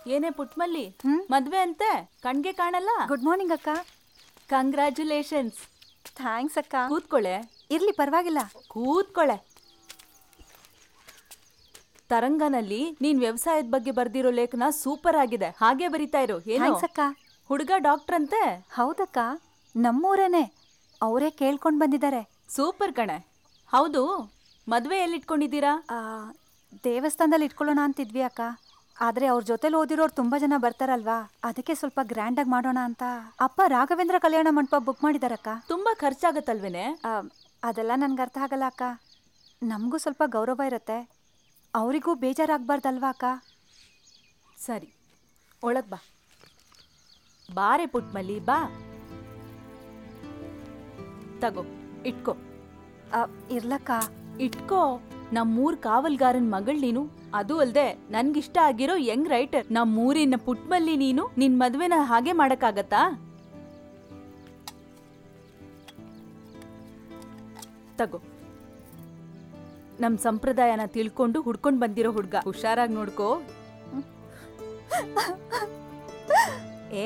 ಏನೇ ಪುಟ್ಮಲ್ಲಿ ಮದ್ವೆ ಅಂತೆ ಕಣ್ಗೆ ಕಾಣಲ್ಲ. ಗುಡ್ ಮಾರ್ನಿಂಗ್ ಅಕ್ಕ. ಕಂಗ್ರ್ಯಾಚುಲೇಷನ್ಸ್. ಥ್ಯಾಂಕ್ಸ್ ಅಕ್ಕ. ಕೂತ್ಕೊಳ್ಳೆ. ಇರ್ಲಿ ಪರವಾಗಿಲ್ಲ. ಕೂತ್ಕೊಳ್ಳೆ. ತರಂಗನಲ್ಲಿ ನೀನ್ ವ್ಯವಸಾಯದ ಬಗ್ಗೆ ಬರ್ದಿರೋ ಲೇಖನ ಸೂಪರ್ ಆಗಿದೆ, ಹಾಗೆ ಬರಿತಾ ಇರು. ಏನು ಅಕ್ಕ. ಹುಡುಗ ಡಾಕ್ಟರ್ ಅಂತೆ? ಹೌದಕ್ಕ, ನಮ್ಮೂರೇನೆ, ಅವರೇ ಕೇಳ್ಕೊಂಡ್ ಬಂದಿದ್ದಾರೆ. ಸೂಪರ್ ಕಣೆ. ಹೌದು, ಮದ್ವೆ ಎಲ್ಲಿಟ್ಕೊಂಡಿದ್ದೀರಾ? ದೇವಸ್ಥಾನದಲ್ಲಿ ಇಟ್ಕೊಳ್ಳೋಣ ಅಂತಿದ್ವಿ ಅಕ್ಕ. ಆದ್ರೆ ಅವ್ರ ಜೊತೆಲಿ ಓದಿರೋರು ತುಂಬಾ ಜನ ಬರ್ತಾರಲ್ವಾ, ಅದಕ್ಕೆ ಸ್ವಲ್ಪ ಗ್ರ್ಯಾಂಡ್ ಆಗಿ ಮಾಡೋಣ ಅಂತ ಅಪ್ಪ ರಾಘವೇಂದ್ರ ಕಲ್ಯಾಣ ಮಂಟಪ ಬುಕ್ ಮಾಡಿದಾರಕ್ಕ. ತುಂಬಾ ಖರ್ಚಾಗತ್ತಲ್ವೇನೆ? ಅದೆಲ್ಲ ನನ್ಗೆ ಅರ್ಥ ಆಗಲ್ಲ ಅಕ್ಕ. ನಮಗೂ ಸ್ವಲ್ಪ ಗೌರವ ಇರುತ್ತೆ, ಅವರಿಗೂ ಬೇಜಾರಾಗ್ಬಾರ್ದಲ್ವಾ ಅಕ್ಕ. ಸರಿ, ಒಳಗ್ ಬಾ. ಬಾರೆ ಪುಟ್ಮಲ್ಲಿ, ಬಾ. ತಗೋ, ಇಟ್ಕೋ. ಇರ್ಲಕ್ಕ. ಇಟ್ಕೋ. ನಮ್ಮೂರ್ ಕಾವಲ್ಗಾರನ್ ಮಗಳ್ ನೀನು, ಅದು ಅಲ್ದೆ ನನ್ಗಿಷ್ಟ ಆಗಿರೋ ಯಂಗ್ ರೈಟರ್. ನಮ್ಮೂರಿನ ಪುಟ್ಮಲ್ಲಿ ನೀನು ನಿನ್ ಮದ್ವೆನ ಹಾಗೆ ಮಾಡಕ್ಕಾಗತ್ತಾ? ತಗೋ. ನಮ್ ಸಂಪ್ರದಾಯನ ತಿಳ್ಕೊಂಡು ಹುಡ್ಕೊಂಡ್ ಬಂದಿರೋ ಹುಡ್ಗ, ಹುಷಾರಾಗಿ ನೋಡ್ಕೋ. ಏ,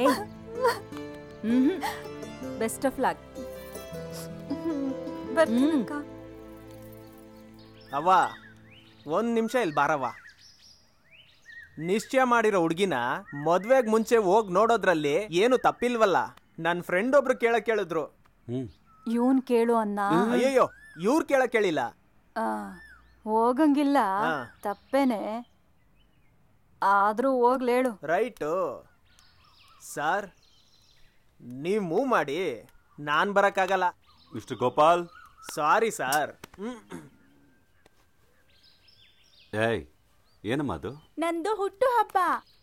ಬೆಸ್ಟ್ ಆಫ್ ಲಕ್. ಅವ್ವ, ಒಂದ್ ನಿಮಿಷ ಇಲ್ಲಿ ಬಾರವ್ವ. ನಿಶ್ಚಯ ಮಾಡಿರೋ ಹುಡ್ಗಿನ ಮದ್ವೆಗ್ ಮುಂಚೆ ಹೋಗ್ ನೋಡೋದ್ರಲ್ಲಿ ಏನು ತಪ್ಪಿಲ್ವಲ್ಲ. ನನ್ ಫ್ರೆಂಡ್ ಒಬ್ರು ಕೇಳಿದ್ರು. ಇವನ್ ಕೇಳು ಅನ್ನ. ಅಯ್ಯಯ್ಯೋ, ಇವ್ರು ಕೇಳಿಲ್ಲ. ಹೋಗಂಗಿಲ್ಲ, ತಪ್ಪೇನೆ. ಆದ್ರೂ ಹೋಗ್ಲೇಳು. ರೈಟು ಸರ್, ನೀವ್ ಮೂವ್ ಮಾಡಿ, ನಾನ್ ಬರಕ್ಕಾಗಲ್ಲ. ಮಿಸ್ಟರ್ ಗೋಪಾಲ್. Sorry sir. ಏಯ್, ಏನಮ್ಮ ಅದು? ನಂದು ಹುಟ್ಟು ಹಬ್ಬ.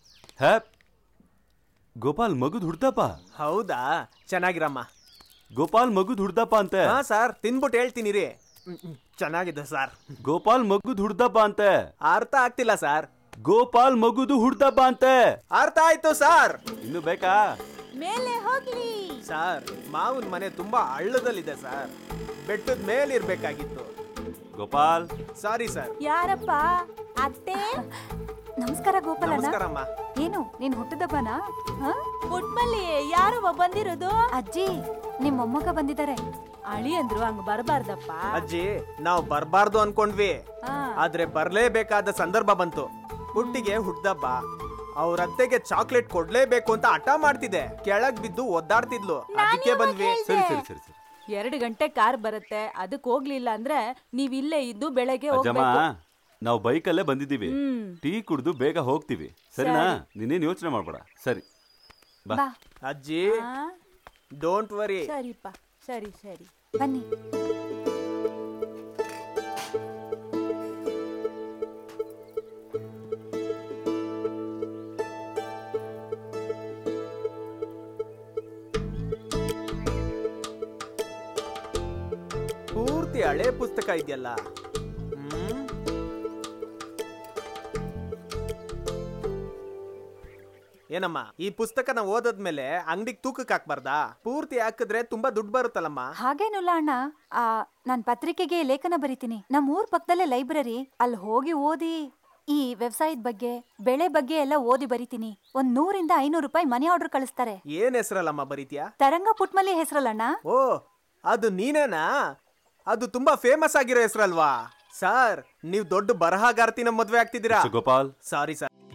ಗೋಪಾಲ್ ಮಗುದ್ ಹುಡ್ದಪ್ಪ? ಹೌದಾ, ಚೆನ್ನಾಗಿರಮ್ಮ. ಗೋಪಾಲ್ ಮಗುದ್ ಹುಡ್ದಪ್ಪ ಅಂತೆ? ಹಾ ಸರ್, ತಿನ್ಬಿಟ್ಟು ಹೇಳ್ತೀನಿ ರೀ. ಚೆನ್ನಾಗಿದೆ ಸರ್. ಗೋಪಾಲ್ ಮಗುದ್ ಹುಡ್ದಪ್ಪ ಅಂತೆ? ಅರ್ಥ ಆಗ್ತಿಲ್ಲ ಸರ್. ಗೋಪಾಲ್ ಮಗುದು ಹುಡ್ದಪ್ಪ ಅಂತೆ. ಅರ್ಥ ಆಯ್ತು ಸರ್. ಇನ್ನು ಬೇಕಾ? ಮೇಲೆ ಹೋಗ್ಲಿ ಸರ್. ಮಾವನ್ ಮನೆ ತುಂಬಾ ಹಳ್ಳದಲ್ಲಿದೆ ಸರ್, ಬೆಟ್ಟದ ಮೇಲೆ ಇರ್ಬೇಕಾಗಿತ್ತು. ಗೋಪಾಲ್. Sorry sir. ಯಾರಪ್ಪ? ಅತ್ತೆ. ನಮಸ್ಕಾರ ಗೋಪಾಲ್. ನಮಸ್ಕಾರಮ್ಮ. ಏನು ನೀನ್ ಹುಟ್ಟಿದಬ್ಬನಾ? ಪುಟ್ಮಲ್ಲಿ ಯಾರವ್ವ ಬಂದಿರೋದು? ಅಜ್ಜಿ, ನಿಮ್ ಮೊಮ್ಮಗ ಬಂದಿದ್ದಾರೆ. ಅಳಿ ಅಂದ್ರು ಹಂಗ ಬರಬಾರ್ದಪ್ಪ. ಅಜ್ಜಿ, ನಾವು ಬರ್ಬಾರ್ದು ಅನ್ಕೊಂಡ್ವಿ, ಆದ್ರೆ ಬರ್ಲೇಬೇಕಾದ ಸಂದರ್ಭ ಬಂತು. ಹುಟ್ಟಿಗೆ ಹುಟ್ಟದಬ್ಬ, ಅವ್ರ ಅತ್ತೆಗೆ ಚಾಕ್ಲೇಟ್ ಕೊಡ್ಲೇಬೇಕು ಅಂತ ಹಠ ಮಾಡ್ತಿದೆ. ಕೆಳಗ್ ಬಿದ್ದು ಒದ್ದಾಡ್ತಿದ್ಲು, ಅದಕ್ಕೆ ಬಂದ್ವಿ. ಸರಿ ಸರಿ ಸರಿ ಸರಿ. 2 ಗಂಟೆ ಕಾರ್ ಬರುತ್ತೆ, ಅದಕ್ಕೆ ಹೋಗ್ಲಿಲ್ಲ ಅಂದ್ರೆ ನೀವ್ ಇಲ್ಲೇ ಇದ್ದು ಬೆಳಗ್ಗೆ ಅಜ್ಜಮ್ಮ, ಹೋಗ್ಬೇಕು. ನಾವು ಬೈಕಲ್ಲೇ ಬಂದಿದ್ದೀವಿ, ಟೀ ಕುಡ್ದು ಬೇಗ ಹೋಗ್ತೀವಿ, ಸರಿನಾ? ನೀನೇನ್ ಯೋಚನೆ ಮಾಡ್ಬೇಡ. ಸರಿ ಬಾ. ಅಜ್ಜಿ, ಡೋಂಟ್ ವರಿ. ಸರಿಪ್ಪ, ಸರಿ ಸರಿ, ಬನ್ನಿ. ಪೂರ್ತಿ ಹಳೆ ಪುಸ್ತಕ ಇದೆಯಲ್ಲ. ಏನಮ್ಮ, ಈ ಪುಸ್ತಕನ ಓದದ್ಮೇಲೆ ಅಂಗಡಿಗೆ ತೂಕಕ್ಕೆ ಹಾಕ್ಬಾರ್ದಾ? ಪೂರ್ತಿ ಹಾಕಿದ್ರೆ ತುಂಬಾ ದುಡ್ಡು ಬರುತ್ತಲ್ಲಮ್ಮ. ಹಾಗೇನಿಲ್ಲ ಅಣ್ಣ, ನಾನ್ ಪತ್ರಿಕೆಗೆ ಲೇಖನ ಬರೀತೀನಿ. ನಮ್ಮ ಊರ್ ಪಕ್ಕದಲ್ಲೇ ಲೈಬ್ರರಿ, ಅಲ್ಲಿ ಹೋಗಿ ಓದಿ ಈ ವ್ಯವಸಾಯದ ಬಗ್ಗೆ, ಬೆಳೆ ಬಗ್ಗೆ ಎಲ್ಲ ಓದಿ ಬರೀತೀನಿ. 100 500 ರೂಪಾಯಿ ಮನಿ ಆರ್ಡರ್ ಕಳಿಸ್ತಾರೆ. ಏನ್ ಹೆಸರಲ್ಲಮ್ಮ ಬರೀತೀಯಾ? ತರಂಗ ಪುಟ್ಮಲ್ಲಿ ಹೆಸರಲ್ಲಣ್ಣ. ಓ, ಅದು ನೀನೇನಾ? ಅದು ತುಂಬಾ ಫೇಮಸ್ ಆಗಿರೋ ಹೆಸರಲ್ವಾ? ಸರ್, ನೀವು ದೊಡ್ಡ ಬರಹಗಾರ್ತಿನ ಮದ್ವೆ ಆಗ್ತಿದ್ದೀರಾ. ಗೋಪಾಲ್. Sorry sir.